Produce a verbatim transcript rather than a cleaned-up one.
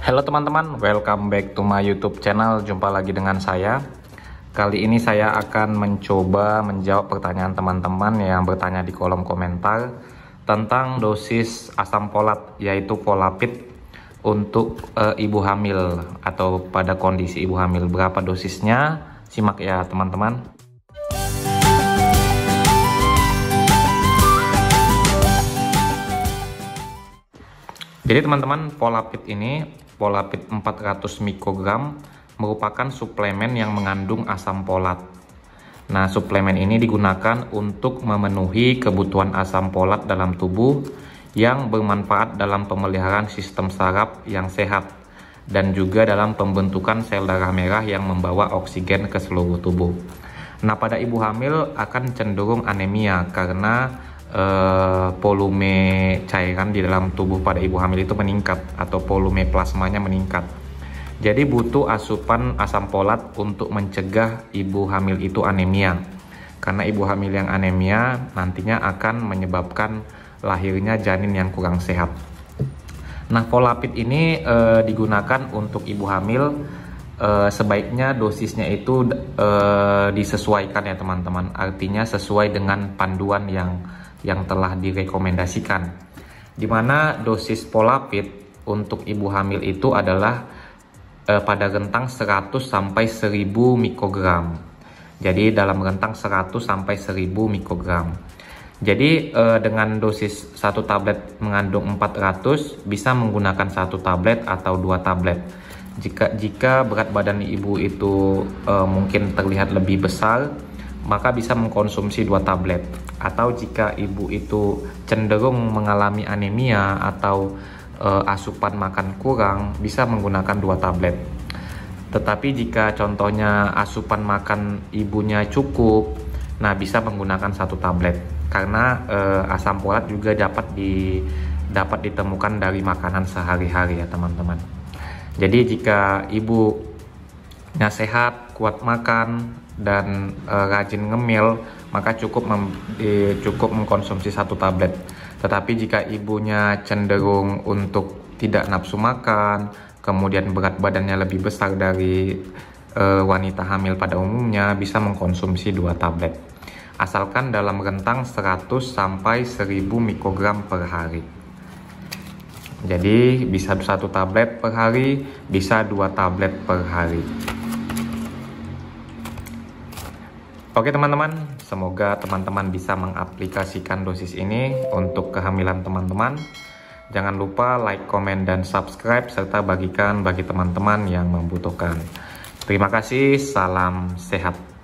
Halo teman-teman, welcome back to my YouTube channel. Jumpa lagi dengan saya. Kali ini saya akan mencoba menjawab pertanyaan teman-teman yang bertanya di kolom komentar tentang dosis asam folat, yaitu Folapid untuk e, ibu hamil atau pada kondisi ibu hamil. Berapa dosisnya? Simak ya teman-teman. Jadi teman-teman, Folapid ini Folapid empat ratus mikrogram merupakan suplemen yang mengandung asam folat. Nah, suplemen ini digunakan untuk memenuhi kebutuhan asam folat dalam tubuh yang bermanfaat dalam pemeliharaan sistem saraf yang sehat dan juga dalam pembentukan sel darah merah yang membawa oksigen ke seluruh tubuh. Nah, pada ibu hamil akan cenderung anemia karena Uh, volume cairan di dalam tubuh pada ibu hamil itu meningkat atau volume plasmanya meningkat. Jadi butuh asupan asam folat untuk mencegah ibu hamil itu anemia. Karena ibu hamil yang anemia nantinya akan menyebabkan lahirnya janin yang kurang sehat. Nah, Folapid ini uh, digunakan untuk ibu hamil. Uh, sebaiknya dosisnya itu uh, disesuaikan ya teman-teman. Artinya sesuai dengan panduan yang yang telah direkomendasikan, dimana dosis Folapid untuk ibu hamil itu adalah eh, pada rentang seratus sampai seribu mikrogram. Jadi dalam rentang seratus sampai seribu mikrogram. Jadi eh, dengan dosis satu tablet mengandung empat ratus, bisa menggunakan satu tablet atau dua tablet. Jika jika berat badan ibu itu eh, mungkin terlihat lebih besar, maka bisa mengkonsumsi dua tablet. Atau jika ibu itu cenderung mengalami anemia atau e, asupan makan kurang, bisa menggunakan dua tablet. Tetapi jika contohnya asupan makan ibunya cukup, nah bisa menggunakan satu tablet. Karena e, asam folat juga dapat di dapat ditemukan dari makanan sehari-hari ya teman-teman. Jadi jika ibunya sehat, kuat makan, dan e, rajin ngemil, maka cukup mem, e, cukup mengkonsumsi satu tablet. Tetapi jika ibunya cenderung untuk tidak nafsu makan, kemudian berat badannya lebih besar dari e, wanita hamil pada umumnya, bisa mengkonsumsi dua tablet. Asalkan dalam rentang seratus sampai seribu mikrogram per hari. Jadi bisa satu tablet per hari, bisa dua tablet per hari. Oke teman-teman, semoga teman-teman bisa mengaplikasikan dosis ini untuk kehamilan teman-teman. Jangan lupa like, komen, dan subscribe, serta bagikan bagi teman-teman yang membutuhkan. Terima kasih, salam sehat.